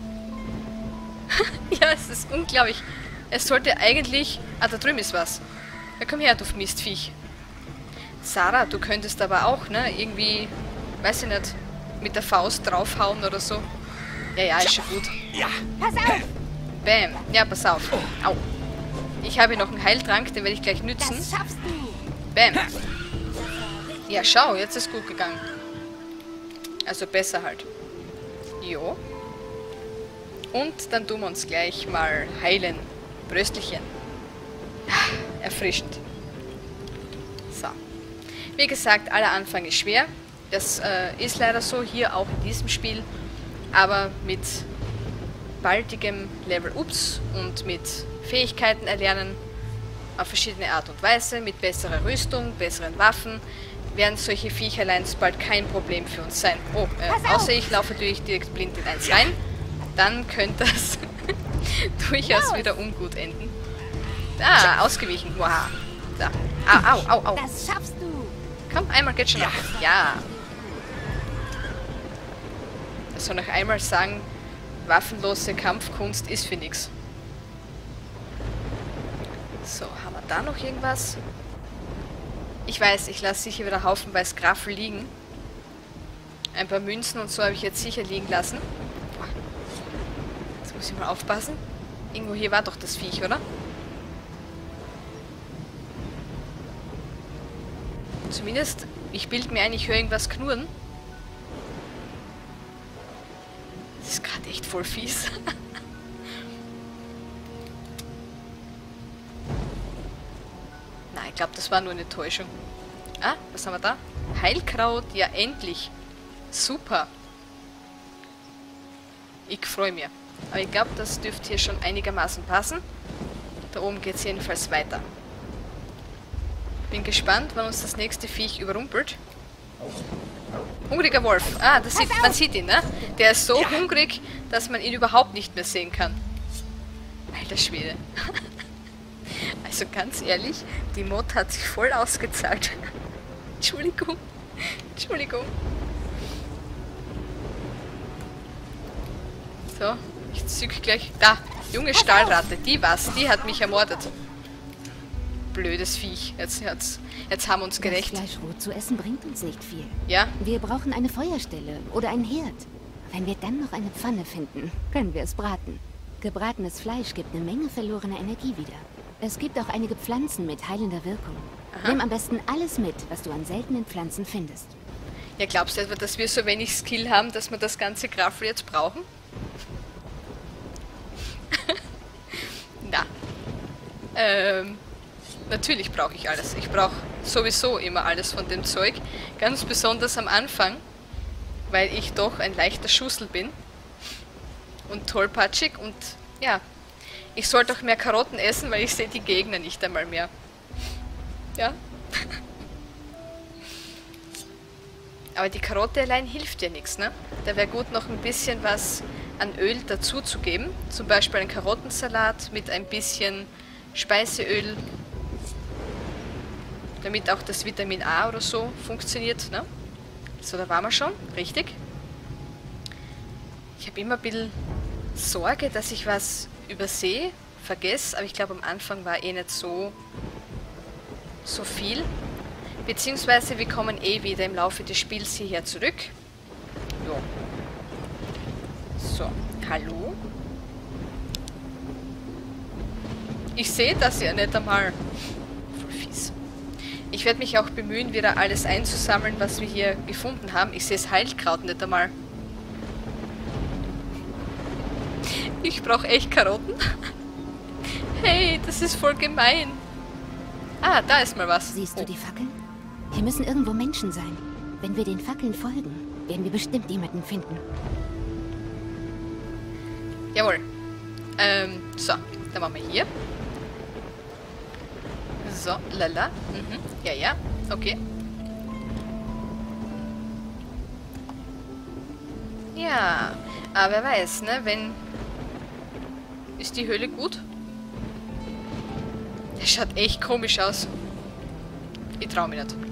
Ja, es ist unglaublich. Es sollte eigentlich... Ah, da drüben ist was. Ja, komm her, du Mistviech. Sarah, du könntest aber auch, ne? Irgendwie... Weiß ich nicht. Mit der Faust draufhauen oder so. Ja, ja, ist schon gut. Ja. Pass auf. Bäm. Ja, pass auf. Au. Ich habe noch einen Heiltrank, den werde ich gleich nützen. Das schaffst du. Bäm. Ja, schau, jetzt ist gut gegangen. Also besser halt. Jo. Und dann tun wir uns gleich mal heilen. Bröstelchen. Ah, erfrischend. So. Wie gesagt, aller Anfang ist schwer. Das äh, ist leider so, hier auch in diesem Spiel. Aber mit baldigem Level-Ups und mit Fähigkeiten erlernen auf verschiedene Art und Weise, mit besserer Rüstung, besseren Waffen, werden solche Viecherlein bald kein Problem für uns sein. Oh, äh, außer ich laufe natürlich direkt blind in eins rein. Dann könnte das durchaus wieder ungut enden. Ah, ausgewichen. Wow. So. Au, au, au, au. Das schaffst du. Komm, einmal geht schon noch. Ja. Also noch einmal sagen, waffenlose Kampfkunst ist für nix. So, haben wir da noch irgendwas? Ich weiß, ich lasse sicher wieder haufenweise Graffel liegen. Ein paar Münzen und so habe ich jetzt sicher liegen lassen. Boah. Jetzt muss ich mal aufpassen. Irgendwo hier war doch das Viech, oder? Zumindest, ich bilde mir ein, ich höre irgendwas knurren. Das ist gerade echt voll fies. Nein, ich glaube, das war nur eine Täuschung. Ah, was haben wir da? Heilkraut, ja endlich. Super. Ich freue mich. Aber ich glaube, das dürfte hier schon einigermaßen passen. Da oben geht es jedenfalls weiter. Bin gespannt, wann uns das nächste Viech überrumpelt. Hungriger Wolf. Ah, das sieht, man sieht ihn, ne? Der ist so hungrig, dass man ihn überhaupt nicht mehr sehen kann. Alter Schwede. Also ganz ehrlich, die Mod hat sich voll ausgezahlt. Entschuldigung. Entschuldigung. So, ich zück gleich... Da, junge Stahlratte, die was, die hat mich ermordet. Blödes Viech. Jetzt, jetzt, jetzt haben wir uns gerecht. Das Fleisch roh zu essen bringt uns nicht viel. Ja? Wir brauchen eine Feuerstelle oder einen Herd. Wenn wir dann noch eine Pfanne finden, können wir es braten. Gebratenes Fleisch gibt eine Menge verlorener Energie wieder. Es gibt auch einige Pflanzen mit heilender Wirkung. Aha. Nimm am besten alles mit, was du an seltenen Pflanzen findest. Ja, glaubst du etwa, dass wir so wenig Skill haben, dass wir das ganze Graffel jetzt brauchen? Na. Ähm... Natürlich brauche ich alles. Ich brauche sowieso immer alles von dem Zeug. Ganz besonders am Anfang, weil ich doch ein leichter Schussel bin. Und tollpatschig. Und ja, ich sollte auch mehr Karotten essen, weil ich sehe die Gegner nicht einmal mehr. Ja. Aber die Karotte allein hilft ja nichts, ne? Da wäre gut, noch ein bisschen was an Öl dazu zu geben. Zum Beispiel einen Karottensalat mit ein bisschen Speiseöl, damit auch das Vitamin A oder so funktioniert, ne? So, da waren wir schon, richtig. Ich habe immer ein bisschen Sorge, dass ich was übersehe, vergesse, aber ich glaube, am Anfang war eh nicht so, so viel. Beziehungsweise wir kommen eh wieder im Laufe des Spiels hierher zurück. Jo. So, hallo. Ich sehe das ja nicht einmal. Voll fies. Ich werde mich auch bemühen, wieder alles einzusammeln, was wir hier gefunden haben. Ich sehe das Heilkraut nicht einmal. Ich brauche echt Karotten. Hey, das ist voll gemein. Ah, da ist mal was. Siehst du die Fackeln? Hier müssen irgendwo Menschen sein. Wenn wir den Fackeln folgen, werden wir bestimmt jemanden finden. Jawohl. Ähm, so. Dann machen wir hier. So, lala. Mhm. Ja, ja. Okay. Ja. Aber wer weiß, ne? Wenn... Ist die Höhle gut? Das schaut echt komisch aus. Ich trau mich nicht.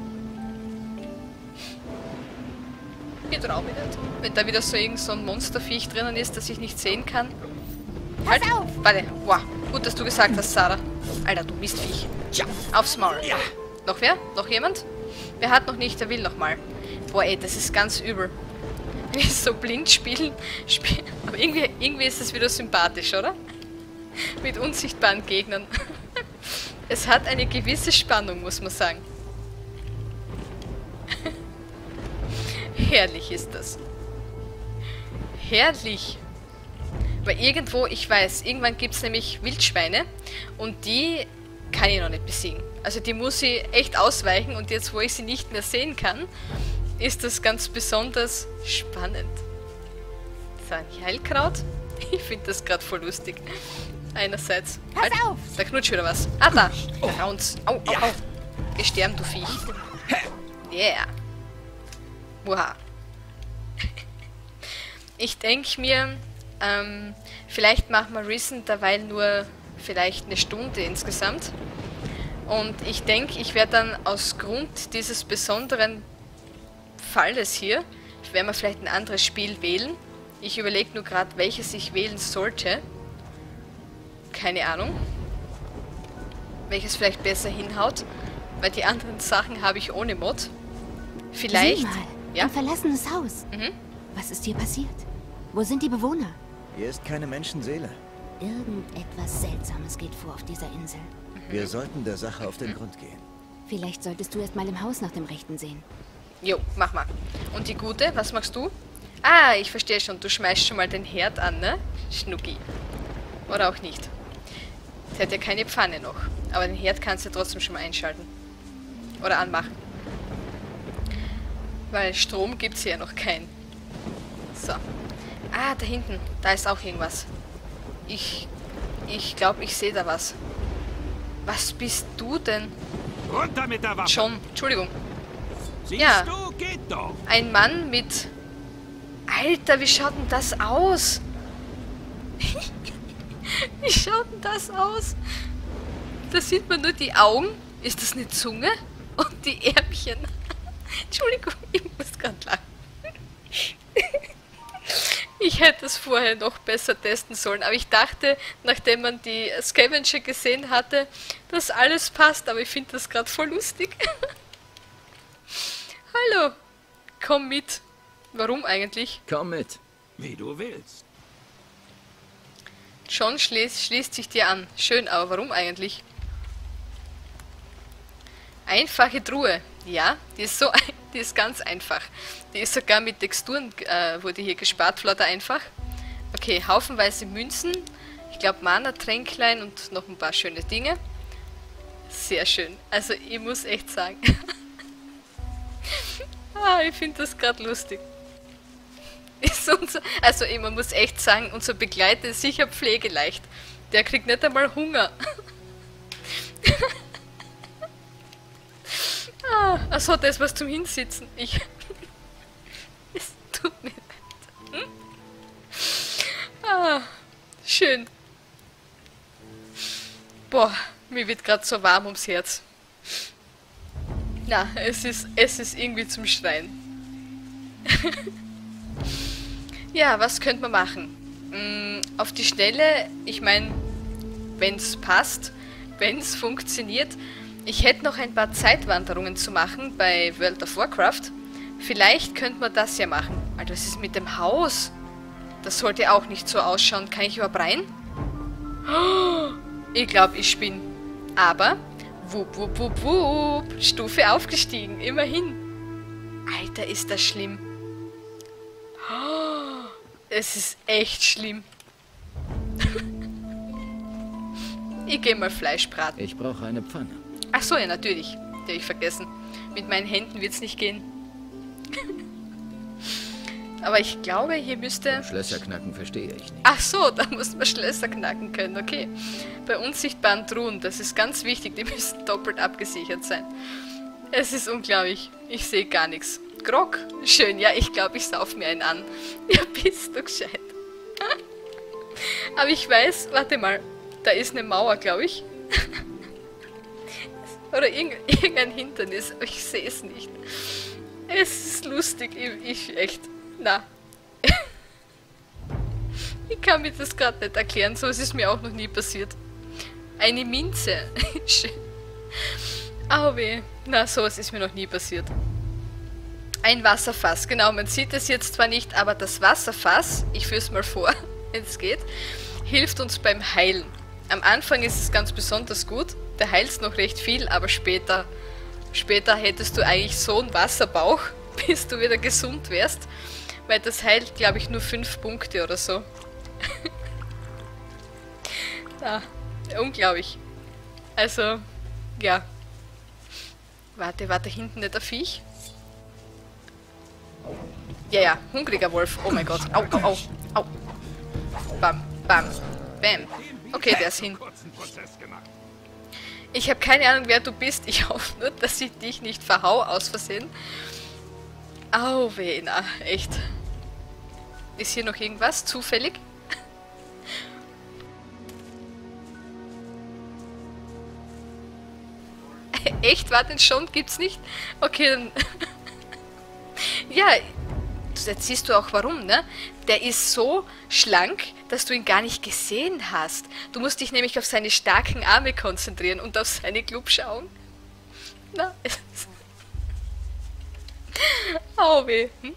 Ich trau mich nicht. Wenn da wieder so irgend so ein Monsterviech drinnen ist, das ich nicht sehen kann. Halt! Pass auf! Warte. Wow. Gut, dass du gesagt hast, Sarah. Alter, du Mistviech. Ja. Aufs Maul. Ja. Noch wer? Noch jemand? Wer hat noch nicht, der will noch mal. Boah, ey, das ist ganz übel. Wenn wir so blind spielen, spielen. Aber irgendwie, irgendwie ist es wieder sympathisch, oder? Mit unsichtbaren Gegnern. Es hat eine gewisse Spannung, muss man sagen. Herrlich ist das. Herrlich. Weil irgendwo, ich weiß, irgendwann gibt es nämlich Wildschweine und die kann ich noch nicht besiegen. Also die muss ich echt ausweichen und jetzt, wo ich sie nicht mehr sehen kann, ist das ganz besonders spannend. So, ein Heilkraut. Ich finde das gerade voll lustig. Einerseits. Pass halt, auf! da knutscht wieder was. Ah, da. Da uns. Au, au, au. Geh sterben, du Viech. Yeah. Wow. Ich denke mir, ähm, vielleicht machen wir Risen derweil nur vielleicht eine Stunde insgesamt. Und ich denke, ich werde dann aus Grund dieses besonderen Falles hier werden wir vielleicht ein anderes Spiel wählen. Ich überlege nur gerade, welches ich wählen sollte. Keine Ahnung. Welches vielleicht besser hinhaut. Weil die anderen Sachen habe ich ohne Mod. Vielleicht... Sieh mal, Ja? ein verlassenes Haus. Mhm. Was ist hier passiert? Wo sind die Bewohner? Hier ist keine Menschenseele. Irgendetwas Seltsames geht vor auf dieser Insel. Wir sollten der Sache auf den Grund gehen. Vielleicht solltest du erst mal im Haus nach dem Rechten sehen. Jo, mach mal. Und die Gute, was machst du? Ah, ich verstehe schon. Du schmeißt schon mal den Herd an, ne? Schnucki. Oder auch nicht. Sie hat ja keine Pfanne noch. Aber den Herd kannst du trotzdem schon mal einschalten. Oder anmachen. Weil Strom gibt es hier noch keinen. So. Ah, da hinten. Da ist auch irgendwas. Ich... Ich glaube, ich sehe da was. Was bist du denn? Runter mit der Waffe! Schon. Entschuldigung. Siehst Ja. du, geht doch! Ein Mann mit... Alter, wie schaut denn das aus? Wie schaut denn das aus? Da sieht man nur die Augen. Ist das eine Zunge? Und die Ärmchen. Entschuldigung, ich muss gerade lachen. Ich hätte es vorher noch besser testen sollen, aber ich dachte, nachdem man die Scavenger gesehen hatte, dass alles passt, aber ich finde das gerade voll lustig. Hallo, komm mit. Warum eigentlich? Komm mit. Wie du willst. John schließt, schließt sich dir an. Schön, aber warum eigentlich? Einfache Truhe. Ja, die ist so, ein- die ist ganz einfach. Die ist sogar mit Texturen, äh, wurde hier gespart, flotter einfach. Okay, haufenweise Münzen. Ich glaube Mana-Tränklein und noch ein paar schöne Dinge. Sehr schön. Also ich muss echt sagen. ah, ich finde das gerade lustig. Ist unser, also eh, man muss echt sagen, unser Begleiter ist sicher pflegeleicht. Der kriegt nicht einmal Hunger. ah, achso, das was zum Hinsitzen. Ich. Es tut mir leid. Hm? Ah, schön. Boah, mir wird gerade so warm ums Herz. Na, es ist, es ist irgendwie zum Schreien. Ja, was könnte man machen? Mm, auf die Schnelle, ich meine, wenn es passt, wenn es funktioniert. Ich hätte noch ein paar Zeitwanderungen zu machen bei World of Warcraft. Vielleicht könnte man das ja machen. Alter, was ist mit dem Haus? Das sollte auch nicht so ausschauen. Kann ich überhaupt rein? Oh, ich glaube, ich spinne. Aber, wupp, wupp, wupp, wupp, Stufe aufgestiegen, immerhin. Alter, ist das schlimm. Oh, es ist echt schlimm. Ich gehe mal Fleisch braten. Ich brauche eine Pfanne. Ach so, ja, natürlich. Die habe ich vergessen. Mit meinen Händen wird es nicht gehen. Aber ich glaube, hier müsste... Schlösser knacken verstehe ich nicht. Ach so, da muss man Schlösser knacken können, okay. Bei unsichtbaren Truhen, das ist ganz wichtig, die müssen doppelt abgesichert sein. Es ist unglaublich, ich sehe gar nichts. Grog, schön, ja, ich glaube, ich sauf mir einen an. Ja, bist du gescheit. Aber ich weiß, warte mal, da ist eine Mauer, glaube ich. Oder irgend, irgendein Hindernis, aber ich sehe es nicht. Es ist lustig, ich, ich echt... Na. Ich kann mir das gerade nicht erklären, so ist es mir auch noch nie passiert. Eine Minze. Schön. Au weh. Na, sowas ist mir noch nie passiert. Ein Wasserfass, genau, man sieht es jetzt zwar nicht, aber das Wasserfass, ich führe es mal vor, wenn es geht, hilft uns beim Heilen. Am Anfang ist es ganz besonders gut, da heilst noch recht viel, aber später, später hättest du eigentlich so einen Wasserbauch, bis du wieder gesund wärst. Weil das heilt, glaube ich, nur fünf Punkte oder so. Ja, unglaublich. Also, ja. Warte, warte, hinten nicht ein Viech? Ja, ja, hungriger Wolf. Oh mein Gott. Au, au, au. Au. Bam, bam, bam. Okay, der ist hin. Ich habe keine Ahnung, wer du bist. Ich hoffe nur, dass ich dich nicht verhau aus Versehen. Au weh, na, echt. Ist hier noch irgendwas? Zufällig? Echt? Warte, schon? Gibt's nicht? Okay, dann... Ja, jetzt siehst du auch warum, ne? Der ist so schlank, dass du ihn gar nicht gesehen hast. Du musst dich nämlich auf seine starken Arme konzentrieren und auf seine Glubschaugen. Na, au weh. Hm?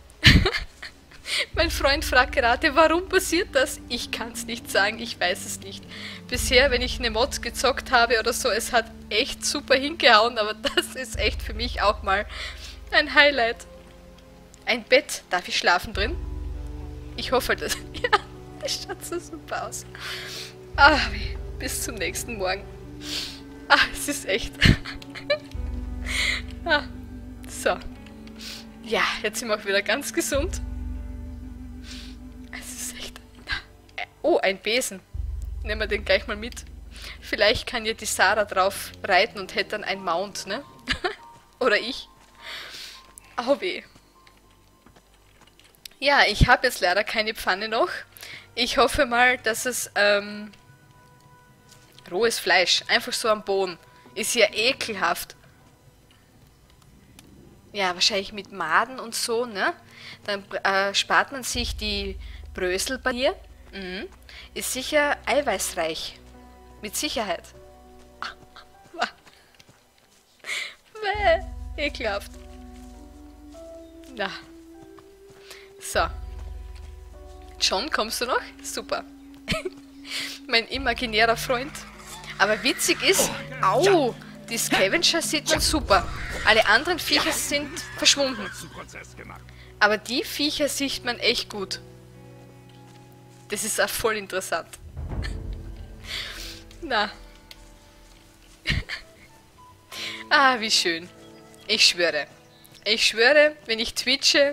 Mein Freund fragt gerade, warum passiert das? Ich kann es nicht sagen, ich weiß es nicht. Bisher, wenn ich eine Mod gezockt habe oder so, es hat echt super hingehauen, aber das ist echt für mich auch mal ein Highlight. Ein Bett, darf ich schlafen drin? Ich hoffe, das, ja, das schaut so super aus. Ah, bis zum nächsten Morgen. Ah, es ist echt. Ah, so. Ja, jetzt sind wir auch wieder ganz gesund. Es ist echt... Oh, ein Besen. Nehmen wir den gleich mal mit. Vielleicht kann ja die Sarah drauf reiten und hätte dann ein Mount, ne? Oder ich. Au weh. Ja, ich habe jetzt leider keine Pfanne noch. Ich hoffe mal, dass es ähm, rohes Fleisch, einfach so am Boden. Ist ja ekelhaft. Ja, wahrscheinlich mit Maden und so, ne? Dann äh, spart man sich die Bröselpanier. Mhm. Ist sicher eiweißreich. Mit Sicherheit. Bäh, ekelhaft. Na. So. John, kommst du noch? Super. Mein imaginärer Freund. Aber witzig ist, au, die Scavenger sieht man super. Alle anderen Viecher sind verschwunden. Aber die Viecher sieht man echt gut. Das ist auch voll interessant. Na. Ah, wie schön. Ich schwöre. Ich schwöre, wenn ich twitche,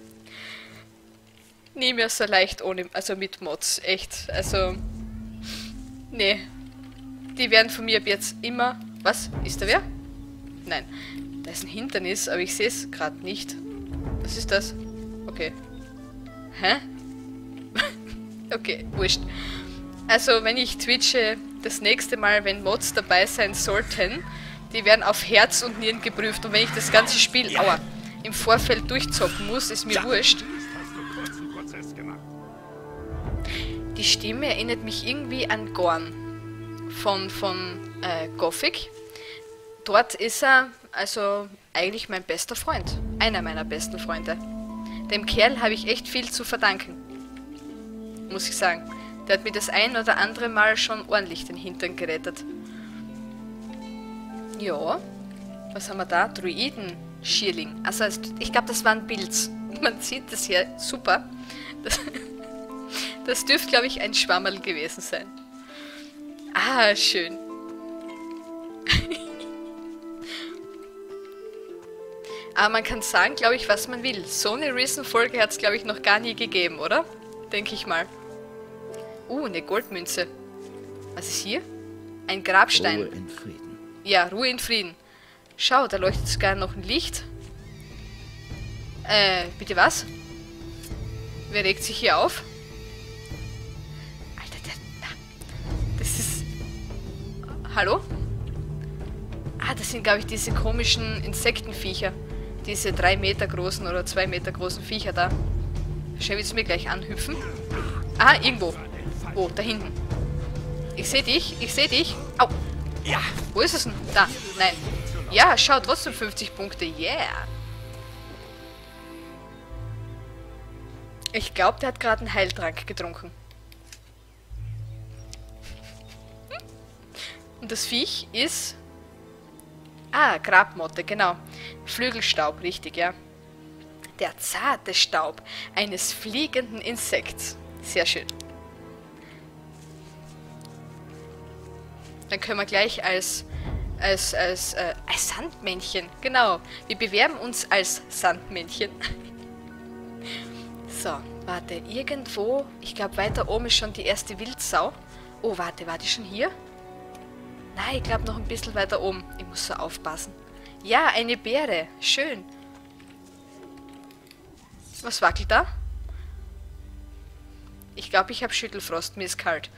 nie mehr so leicht ohne, also mit Mods. Echt. Also, nee. Die werden von mir ab jetzt immer... Was? Ist da wer? Nein. Da ist ein Hindernis, aber ich sehe es gerade nicht. Was ist das? Okay. Hä? Okay, wurscht. Also, wenn ich twitche, das nächste Mal, wenn Mods dabei sein sollten, die werden auf Herz und Nieren geprüft. Und wenn ich das ganze Spiel, aua, im Vorfeld durchzocken muss, ist mir wurscht. Die Stimme erinnert mich irgendwie an Gorn von, von äh, Gothic. Dort ist er, also eigentlich mein bester Freund. Einer meiner besten Freunde. Dem Kerl habe ich echt viel zu verdanken. Muss ich sagen. Der hat mir das ein oder andere Mal schon ordentlich den Hintern gerettet. Ja. Was haben wir da? Druiden-Schierling. Also ich glaube, das war ein Pilz. Man sieht das hier super. Das, das dürfte, glaube ich, ein Schwammerl gewesen sein. Ah, schön. Aber man kann sagen, glaube ich, was man will. So eine Risen-Folge hat es, glaube ich, noch gar nie gegeben, oder? Denke ich mal. Uh, eine Goldmünze. Was ist hier? Ein Grabstein. Ruhe in Frieden. Ja, Ruhe in Frieden. Schau, da leuchtet sogar noch ein Licht. Äh, bitte was? Wer regt sich hier auf? Alter, der... Das ist... Hallo? Ah, das sind, glaube ich, diese komischen Insektenviecher. Diese drei Meter großen oder zwei Meter großen Viecher da. Schnell willst du mir gleich anhüpfen? Ah, irgendwo. Wo? Da hinten. Ich sehe dich. Ich sehe dich. Au. Ja. Wo ist es denn? Da. Nein. Ja, schau, trotzdem fünfzig Punkte. Yeah. Ich glaube, der hat gerade einen Heiltrank getrunken. Und das Viech ist... Ah, Grabmotte, genau. Flügelstaub, richtig, ja. Der zarte Staub eines fliegenden Insekts. Sehr schön. Dann können wir gleich als, als, als, äh, als Sandmännchen, genau. Wir bewerben uns als Sandmännchen. So, warte, irgendwo, ich glaube weiter oben ist schon die erste Wildsau. Oh, warte, war die schon hier? Nein, ich glaube noch ein bisschen weiter oben. Ich muss so aufpassen. Ja, eine Beere. Schön. Was wackelt da? Ich glaube, ich habe Schüttelfrost. Mir ist kalt.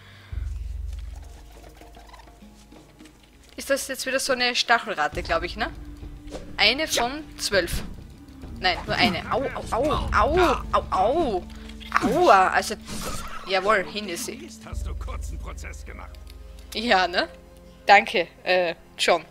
Ist das jetzt wieder so eine Stachelratte, glaube ich, ne? Eine von zwölf. Nein, nur eine. Au, au, au, au, au, au. Aua, also... Jawohl, hin ist sie. Jetzt hast du kurzen Prozess gemacht. Ja, ne? Danke, äh, John.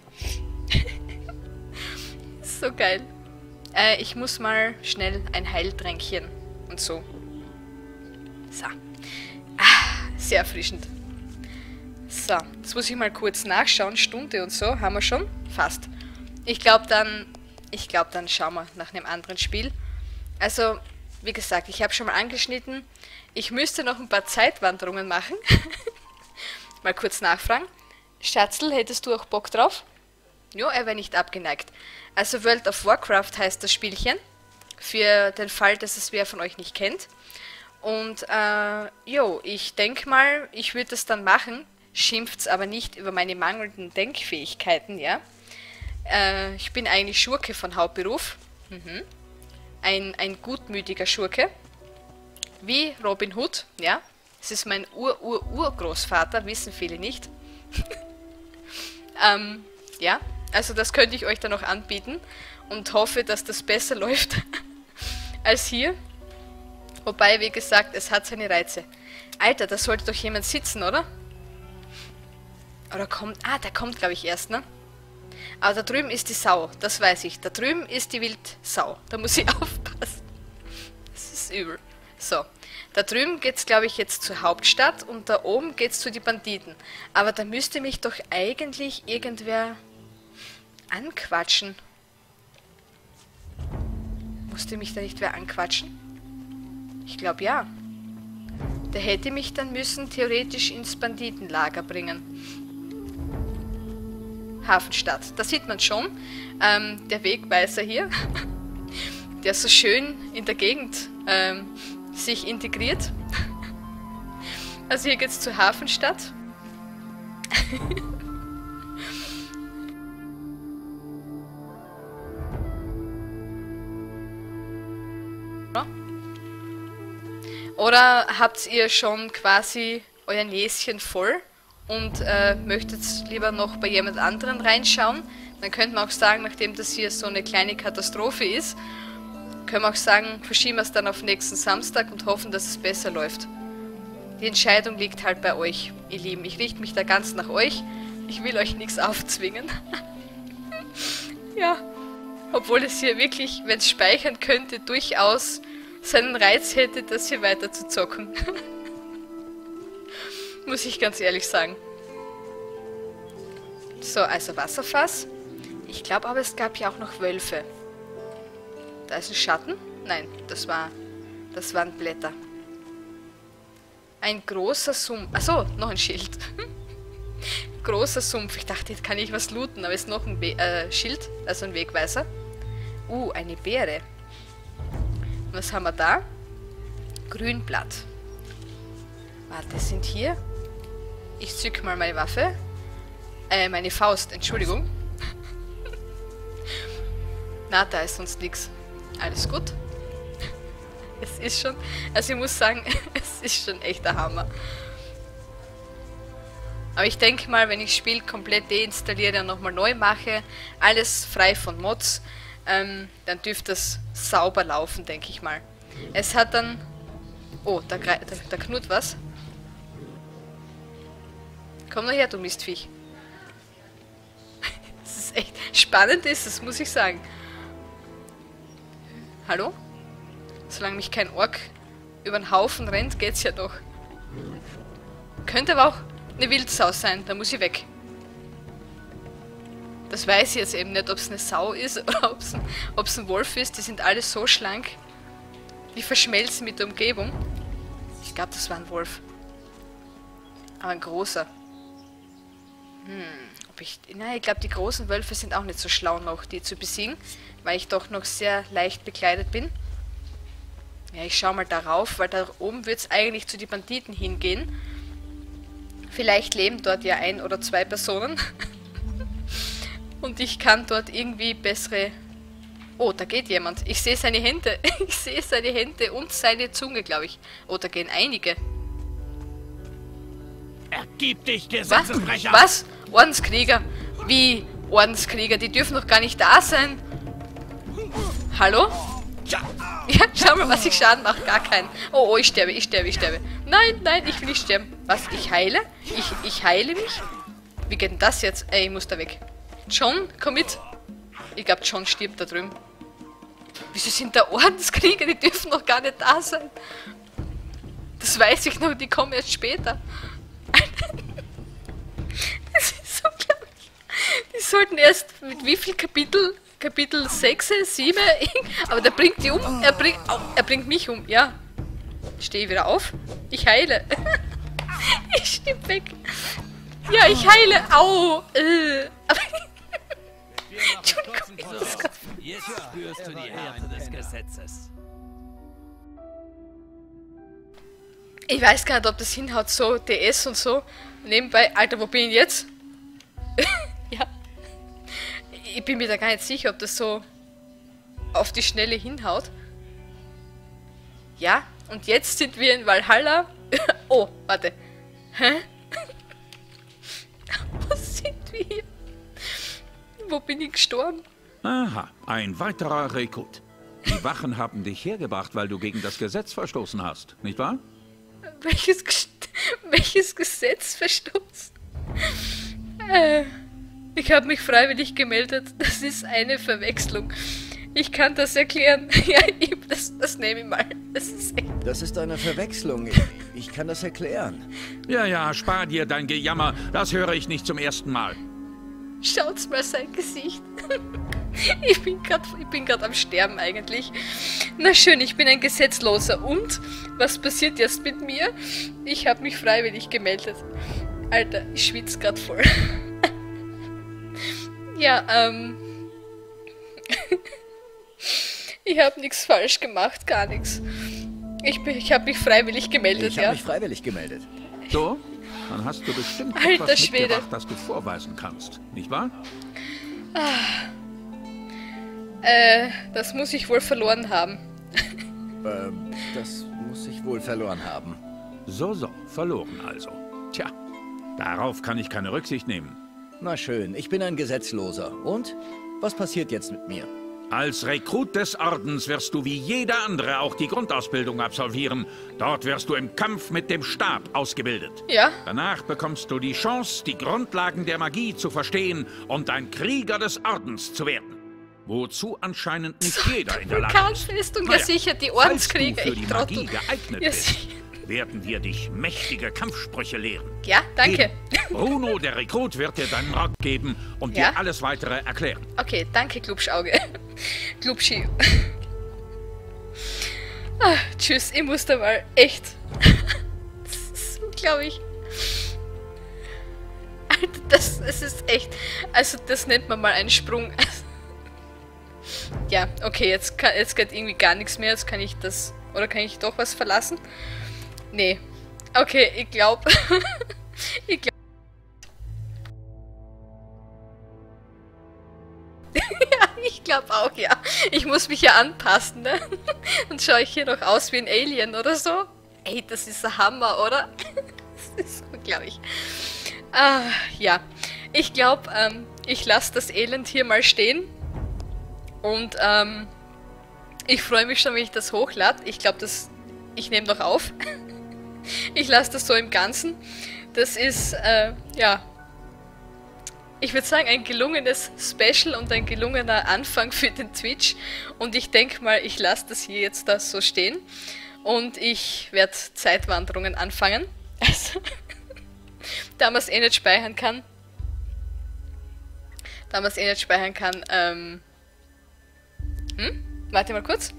So geil. Äh, ich muss mal schnell ein Heiltränkchen und so. So. Ah, sehr erfrischend. So, jetzt muss ich mal kurz nachschauen. Stunde und so, haben wir schon? Fast. Ich glaube dann, ich glaube dann schauen wir nach einem anderen Spiel. Also, wie gesagt, ich habe schon mal angeschnitten. Ich müsste noch ein paar Zeitwanderungen machen. Mal kurz nachfragen. Schatzel, hättest du auch Bock drauf? Jo, er wäre nicht abgeneigt. Also World of Warcraft heißt das Spielchen. Für den Fall, dass es wer von euch nicht kennt. Und, äh, jo, ich denke mal, ich würde das dann machen. Schimpft's aber nicht über meine mangelnden Denkfähigkeiten, ja. Äh, ich bin eigentlich Schurke von Hauptberuf. Mhm. Ein, ein gutmütiger Schurke. Wie Robin Hood, ja. Es ist mein Ur-Ur-Urgroßvater, wissen viele nicht. ähm, ja, also das könnte ich euch dann noch anbieten und hoffe, dass das besser läuft als hier. Wobei, wie gesagt, es hat seine Reize. Alter, da sollte doch jemand sitzen, oder? Oder kommt... Ah, der kommt, glaube ich, erst, ne? Aber da drüben ist die Sau, das weiß ich. Da drüben ist die Wildsau. Da muss ich aufpassen. Das ist übel. So. Da drüben geht's, glaube ich, jetzt zur Hauptstadt und da oben geht's zu den Banditen. Aber da müsste mich doch eigentlich irgendwer anquatschen. Musste mich da nicht wer anquatschen? Ich glaube, ja. Der hätte mich dann müssen theoretisch ins Banditenlager bringen. Hafenstadt. Da sieht man schon. Ähm, der Wegweiser hier, der so schön in der Gegend ähm, sich integriert. Also hier geht's zur Hafenstadt. Oder habt ihr schon quasi euer Näschen voll und äh, möchtet lieber noch bei jemand anderen reinschauen? Dann könnte man auch sagen, nachdem das hier so eine kleine Katastrophe ist, können wir auch sagen, verschieben wir es dann auf nächsten Samstag und hoffen, dass es besser läuft. Die Entscheidung liegt halt bei euch, ihr Lieben. Ich richte mich da ganz nach euch. Ich will euch nichts aufzwingen. Ja, obwohl es hier wirklich, wenn es speichern könnte, durchaus seinen Reiz hätte, das hier weiter zu zocken. Muss ich ganz ehrlich sagen. So, also Wasserfass. Ich glaube aber, es gab ja auch noch Wölfe. Da ist ein Schatten? Nein, das war, das waren Blätter. Ein großer Sumpf. Achso, noch ein Schild. Großer Sumpf. Ich dachte, jetzt kann ich was looten, aber es ist noch ein We äh, Schild, also ein Wegweiser. Uh, eine Beere. Was haben wir da? Grünblatt. Warte, sind hier... Ich zück mal meine Waffe. Äh, meine Faust, Entschuldigung. Na, da ist sonst nichts. Alles gut. Es ist schon... Also ich muss sagen, es ist schon echt der Hammer. Aber ich denke mal, wenn ich das Spiel komplett deinstalliere und nochmal neu mache, alles frei von Mods, ähm, dann dürfte es sauber laufen, denke ich mal. Es hat dann... Oh, da, da, da knurrt was. Komm nur her, du Mistviech. Das ist echt spannend, ist das, muss ich sagen. Hallo? Solange mich kein Ork über den Haufen rennt, geht's ja doch. Könnte aber auch eine Wildsau sein, da muss ich weg. Das weiß ich jetzt eben nicht, ob es eine Sau ist oder ob es ein, ob's ein Wolf ist. Die sind alle so schlank. Die verschmelzen mit der Umgebung. Ich glaube, das war ein Wolf. Aber ein großer. Hm, ob ich... Nein, ich glaube, die großen Wölfe sind auch nicht so schlau noch, die zu besiegen. Weil ich doch noch sehr leicht bekleidet bin. Ja, ich schaue mal darauf, weil da oben wird es eigentlich zu den Banditen hingehen. Vielleicht leben dort ja ein oder zwei Personen. Und ich kann dort irgendwie bessere... Oh, da geht jemand. Ich sehe seine Hände. Ich sehe seine Hände und seine Zunge, glaube ich. Oh, da gehen einige. Ergib dich, Was? Gesetzesbrecher! Was? Ordenskrieger? Wie Ordenskrieger? Die dürfen doch gar nicht da sein. Hallo? Ja, schau mal, was ich Schaden mache. Gar keinen. Oh, oh, ich sterbe, ich sterbe, ich sterbe. Nein, nein, ich will nicht sterben. Was? Ich heile? Ich, ich heile mich? Wie geht denn das jetzt? Ey, ich muss da weg. John, komm mit. Ich glaube, John stirbt da drüben. Wieso sind da Ordenskrieger? Die dürfen noch gar nicht da sein. Das weiß ich noch, die kommen erst später. Das ist so unglaublich. Die sollten erst mit wie viel Kapitel? Kapitel sechs, sieben? Aber der bringt die um. Er bringt, oh, er bringt mich um, ja. Ich stehe wieder auf. Ich heile. Ich stimme weg. Ja, ich heile. Au. Äh. Entschuldigung. Das ist Jetzt spürst du die Härte des Gesetzes. Ich weiß gar nicht, ob das hinhaut, so D S und so. Nebenbei, Alter, wo bin ich jetzt? Ja. Ich bin mir da gar nicht sicher, ob das so auf die Schnelle hinhaut. Ja, und jetzt sind wir in Valhalla. Oh, warte. Hä? Wo sind wir? Wo bin ich gestorben? Aha, ein weiterer Rekrut. Die Wachen haben dich hergebracht, weil du gegen das Gesetz verstoßen hast, nicht wahr? Welches, Gest welches Gesetz verstoßen? Äh, ich habe mich freiwillig gemeldet. Das ist eine Verwechslung. Ich kann das erklären. Ja, ich, das, das nehme ich mal. Das ist echt... Das ist eine Verwechslung. Ich, ich kann das erklären. Ja, ja, spar dir dein Gejammer. Das höre ich nicht zum ersten Mal. Schaut's mal sein Gesicht. Ich bin gerade ich bin gerade am Sterben eigentlich. Na schön, ich bin ein Gesetzloser. Und? Was passiert jetzt mit mir? Ich habe mich freiwillig gemeldet. Alter, ich schwitze gerade voll. Ja, ähm... Ich habe nichts falsch gemacht, gar nichts. Ich, bin- ich habe mich freiwillig gemeldet, Ich habe ja. mich freiwillig gemeldet. So? Dann hast du bestimmt Alter etwas Schwede. mitgebracht, das du vorweisen kannst, nicht wahr? Äh, das muss ich wohl verloren haben. Ähm, das muss ich wohl verloren haben. So, so, verloren also. Tja, darauf kann ich keine Rücksicht nehmen. Na schön, ich bin ein Gesetzloser. Und? Was passiert jetzt mit mir? Als Rekrut des Ordens wirst du wie jeder andere auch die Grundausbildung absolvieren. Dort wirst du im Kampf mit dem Stab ausgebildet. Ja? Danach bekommst du die Chance, die Grundlagen der Magie zu verstehen und ein Krieger des Ordens zu werden. Wozu anscheinend nicht jeder in der Lage ist. Vulkanfestung, ja Naja, sicher, die falls Ordenskrieger, du für ich die Trottel. Magie geeignet Ja, bist, sicher. werden wir dich mächtige Kampfsprüche lehren. Ja, danke. Bruno, der Rekrut, wird dir deinen Rat geben und Ja? dir alles weitere erklären. Okay, danke, Glubschauge. Glubschi. Ah, tschüss, ich muss da mal echt. Das ist unglaublich. Alter, das, das ist echt. Also, das nennt man mal einen Sprung. Ja, okay, jetzt, kann, jetzt geht irgendwie gar nichts mehr. Jetzt kann ich das. Oder kann ich doch was verlassen? Nee. Okay, ich glaube. ich glaube. Ja, ich glaube auch, ja. Ich muss mich ja anpassen, ne? Dann schaue ich hier noch aus wie ein Alien oder so. Ey, das ist ein Hammer, oder? Das ist unglaublich. Ah, ja. Ich glaube, ähm, ich lasse das Elend hier mal stehen. Und, ähm, ich freue mich schon, wenn ich das hochlade. Ich glaube, das... Ich nehme noch auf. Ich lasse das so im Ganzen. Das ist, äh, ja... Ich würde sagen, ein gelungenes Special und ein gelungener Anfang für den Twitch. Und ich denke mal, ich lasse das hier jetzt da so stehen. Und ich werde Zeitwanderungen anfangen. Also, da man es eh nicht speichern kann. Da man es eh nicht speichern kann, ähm... Hm? Warte mal kurz.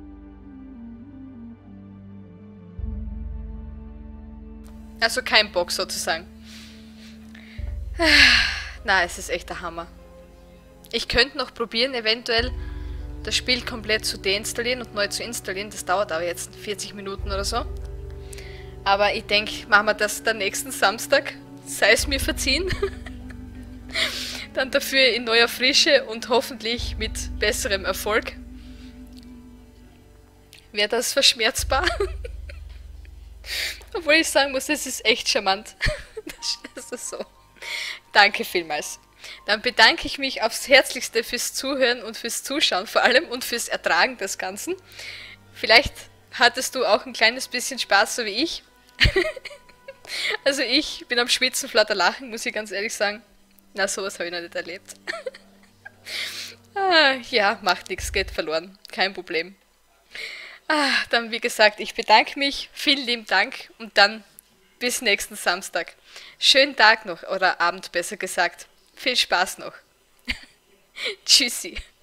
Also kein Bock sozusagen. Na, es ist echt der Hammer. Ich könnte noch probieren, eventuell das Spiel komplett zu deinstallieren und neu zu installieren. Das dauert aber jetzt vierzig Minuten oder so. Aber ich denke, machen wir das dann nächsten Samstag. Sei es mir verziehen. Dann dafür in neuer Frische und hoffentlich mit besserem Erfolg. Wäre das verschmerzbar? Obwohl ich sagen muss, es ist echt charmant. Das ist so. Danke vielmals. Dann bedanke ich mich aufs Herzlichste fürs Zuhören und fürs Zuschauen vor allem und fürs Ertragen des Ganzen. Vielleicht hattest du auch ein kleines bisschen Spaß, so wie ich. Also ich bin am Schwitzen, flatter Lachen, muss ich ganz ehrlich sagen. Na, sowas habe ich noch nicht erlebt. Ah, ja, macht nichts, geht verloren. Kein Problem. Ah, dann wie gesagt, ich bedanke mich. Vielen lieben Dank und dann bis nächsten Samstag. Schönen Tag noch oder Abend besser gesagt. Viel Spaß noch. Tschüssi.